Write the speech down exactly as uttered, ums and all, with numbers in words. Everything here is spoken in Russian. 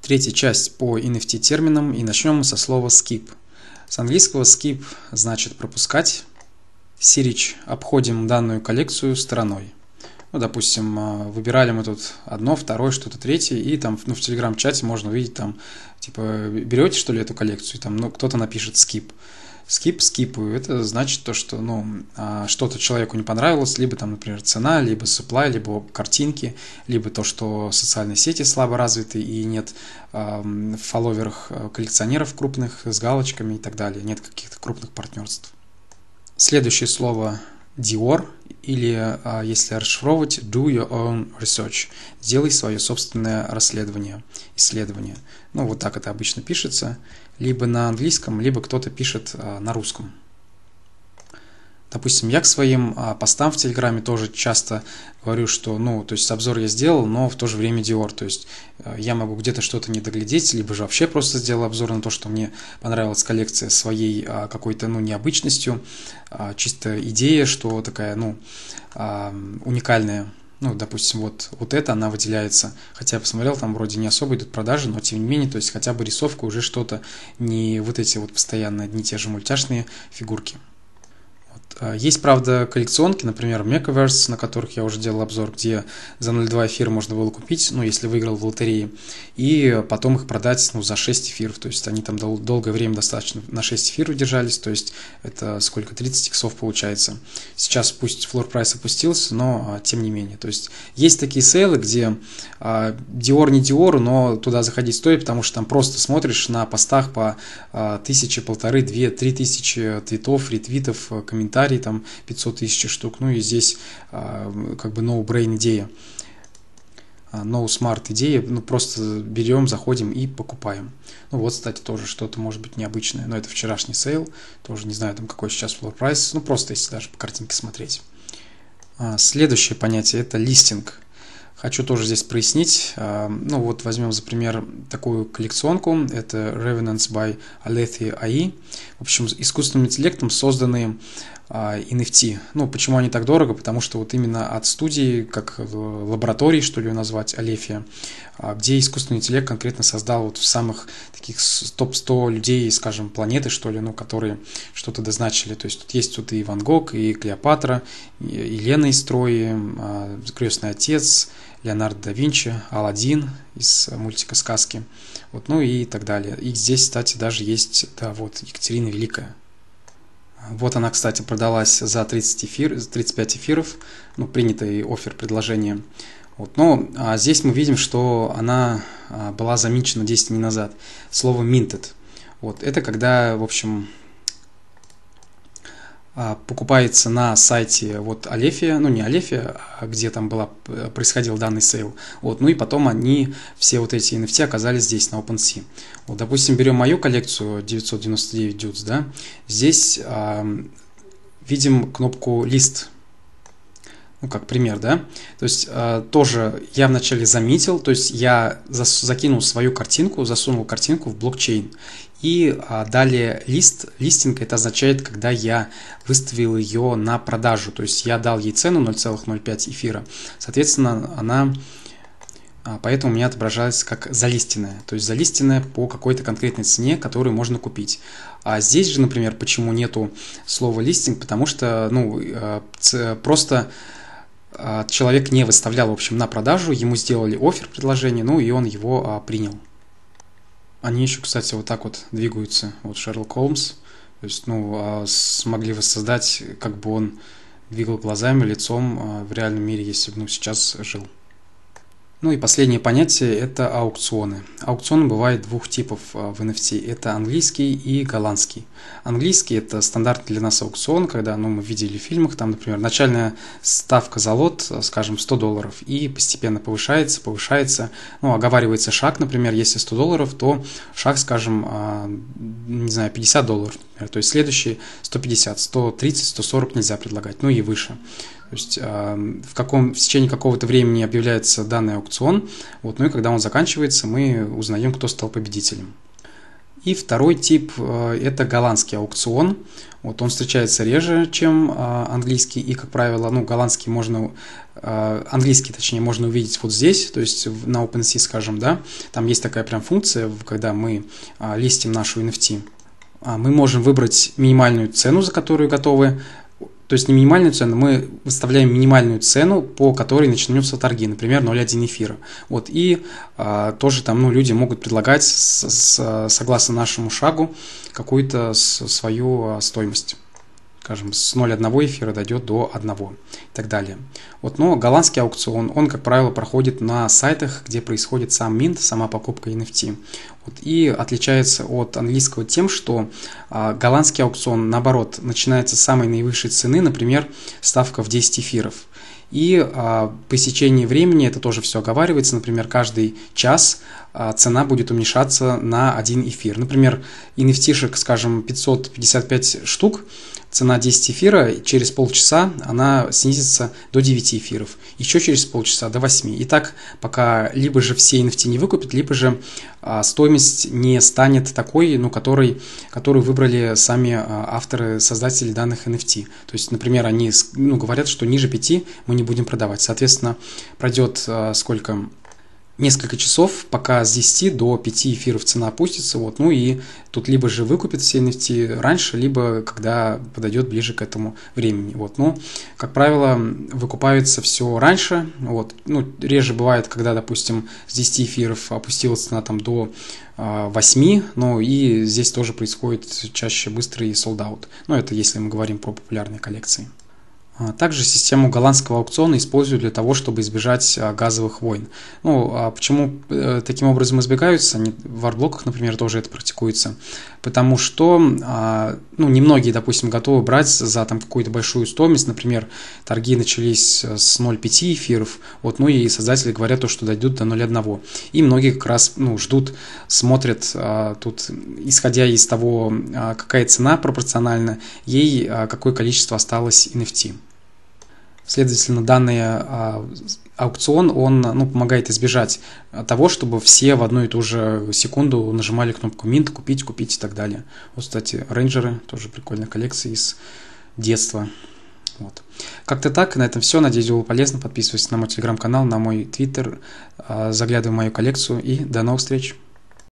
Третья часть по эн эф ти терминам, и начнем мы со слова skip. С английского skip значит пропускать. Сирич обходим данную коллекцию стороной. Ну, допустим, выбирали мы тут одно, второе, что-то третье, и там ну, в телеграм-чате можно увидеть, там, типа, берете, что ли, эту коллекцию, и там ну, кто-то напишет skip. Skip, скипаю, это значит то, что ну, что-то человеку не понравилось, либо там, например, цена, либо supply, либо картинки, либо то, что социальные сети слабо развиты и нет э, в фолловерах коллекционеров крупных с галочками и так далее, нет каких-то крупных партнерств. Следующее слово Dior, или, если расшифровывать, do your own research, сделай свое собственное расследование, исследование. Ну, вот так это обычно пишется, либо на английском, либо кто-то пишет на русском. Допустим, я к своим постам в Телеграме тоже часто говорю, что, ну, то есть обзор я сделал, но в то же время Dior, то есть я могу где-то что-то не доглядеть, либо же вообще просто сделал обзор на то, что мне понравилась коллекция своей какой-то, ну, необычностью, чисто идея, что такая, ну, уникальная. Ну, допустим, вот, вот эта, она выделяется, хотя я посмотрел, там вроде не особо идут продажи, но тем не менее, то есть хотя бы рисовка уже что-то, не вот эти вот постоянно одни и те же мультяшные фигурки. Есть, правда, коллекционки, например, Mechaverse, на которых я уже делал обзор, где за ноль целых два эфира можно было купить, ну, если выиграл в лотерее, и потом их продать, ну, за шесть эфиров, то есть они там дол- долгое время достаточно на шесть эфиров держались, то есть это сколько, тридцать иксов получается. Сейчас пусть floor price опустился, но а, тем не менее, то есть есть такие сейлы, где а, Dior не Dior, но туда заходить стоит, потому что там просто смотришь на постах по а, тысячи, полторы, две, три тысячи твитов, ретвитов, комментариев, там пятьсот тысяч штук, ну и здесь а, как бы no-brain идея, no smart идея, ну просто берем, заходим и покупаем. Ну вот, кстати, тоже что-то может быть необычное, но это вчерашний сейл, тоже не знаю там какой сейчас floor price, ну просто если даже по картинке смотреть. А, следующее понятие это листинг. Хочу тоже здесь прояснить. Ну вот возьмем за пример такую коллекционку. Это Revenants by Alethi эй ай. В общем, искусственным интеллектом созданные эн эф ти. Ну, почему они так дорого? Потому что вот именно от студии, как лаборатории, что ли ее назвать, Алефия, где искусственный интеллект конкретно создал вот в самых таких топ сто людей, скажем, планеты, что ли, ну, которые что-то дозначили. То есть тут есть тут и Ван Гог, и Клеопатра, и Елена из Трои, Крестный отец, Леонардо да Винчи, Аладдин из мультика «Сказки», вот, ну и так далее. И здесь, кстати, даже есть, да, вот, Екатерина Великая. Вот она, кстати, продалась за тридцать эфир, тридцать пять эфиров, ну, принятый оффер, предложение. Вот, но а здесь мы видим, что она а, была заминчена десять дней назад. Слово minted. Вот, это когда, в общем, покупается на сайте вот Алефия, ну не Алефия, а где там была, происходил данный сейл. Вот, ну и потом они, все вот эти эн эф ти оказались здесь, на OpenSea. Вот, допустим, берем мою коллекцию девятьсот девяносто девять дюдс, да, здесь э, видим кнопку лист. Ну, как пример, да, то есть э, тоже я вначале заметил, то есть я зас- закинул свою картинку, засунул картинку в блокчейн, и э, далее лист, листинг это означает, когда я выставил ее на продажу, то есть я дал ей цену ноль целых ноль пять эфира, соответственно, она, э, поэтому у меня отображается как залистенная, то есть залистенная по какой-то конкретной цене, которую можно купить. А здесь же, например, почему нету слова листинг, потому что, ну, э, ц- просто... человек не выставлял, в общем, на продажу, ему сделали оффер, предложение, ну и он его а, принял. Они еще, кстати, вот так вот двигаются, вот Шерлок Холмс, то есть, ну, а, смогли воссоздать, как бы он двигал глазами, лицом а, в реальном мире, если бы, ну, сейчас жил. Ну и последнее понятие – это аукционы. Аукционы бывают двух типов в эн эф ти. Это английский и голландский. Английский – это стандартный для нас аукцион, когда, ну, мы видели в фильмах, там, например, начальная ставка за лот, скажем, сто долларов, и постепенно повышается, повышается. Ну, оговаривается шаг, например, если сто долларов, то шаг, скажем, не знаю, пятьдесят долларов, например. То есть следующий сто пятьдесят, сто тридцать, сто сорок нельзя предлагать, ну и выше. То есть в, каком, в течение какого-то времени объявляется данный аукцион, вот, ну и когда он заканчивается, мы узнаем, кто стал победителем. И второй тип – это голландский аукцион. Вот он встречается реже, чем английский, и, как правило, ну, голландский можно, английский, точнее, можно увидеть вот здесь, то есть на OpenSea, скажем, да, там есть такая прям функция, когда мы листим нашу эн эф ти, мы можем выбрать минимальную цену, за которую готовы. То есть не минимальную цену, мы выставляем минимальную цену, по которой начнутся торги, например, ноль целых одна десятая эфира. Вот, и а, тоже там ну, люди могут предлагать с, с, согласно нашему шагу какую-то с, свою а, стоимость. Скажем, с ноль целых одного эфира дойдет до одного и так далее. Вот, но голландский аукцион, он, как правило, проходит на сайтах, где происходит сам минт, сама покупка эн эф ти. Вот, и отличается от английского тем, что а, голландский аукцион, наоборот, начинается с самой наивысшей цены, например, ставка в десять эфиров. И а, по истечении времени это тоже все оговаривается, например, каждый час а, цена будет уменьшаться на один эфир. Например, эн эф ти-шек, скажем, пятьсот пятьдесят пять штук, цена десять эфира, через полчаса она снизится до девяти эфиров, еще через полчаса до восьми. И так, пока либо же все эн эф ти не выкупят, либо же а, стоимость не станет такой, ну, который, которую выбрали сами а, авторы, создатели данных эн эф ти. То есть, например, они ну, говорят, что ниже пяти мы не будем продавать. Соответственно, пройдет а, сколько... несколько часов, пока с десяти до пяти эфиров цена опустится, вот, ну и тут либо же выкупят все эн эф ти раньше, либо когда подойдет ближе к этому времени, вот, ну, как правило, выкупается все раньше, вот, ну, реже бывает, когда, допустим, с десяти эфиров опустилась цена там до восьми, но и здесь тоже происходит чаще быстрый солд-аут, ну, это если мы говорим про популярные коллекции. Также систему голландского аукциона используют для того, чтобы избежать газовых войн. Ну, а почему таким образом избегаются? В арт-блоках, например, тоже это практикуется. Потому что ну, немногие, допустим, готовы брать за там, какую-то большую стоимость. Например, торги начались с ноль целых пяти десятых эфиров, вот, ну и создатели говорят, что дойдут до ноль целых одного. И многие как раз ну, ждут, смотрят тут, исходя из того, какая цена пропорциональна, ей какое количество осталось эн эф ти. Следовательно, данный а, аукцион, он ну, помогает избежать того, чтобы все в одну и ту же секунду нажимали кнопку Mint, купить, купить и так далее. Вот, кстати, рейнджеры, тоже прикольная коллекция из детства. Вот. Как-то так, на этом все. Надеюсь, было полезно. Подписывайтесь на мой телеграм-канал, на мой твиттер, заглядывай в мою коллекцию и до новых встреч.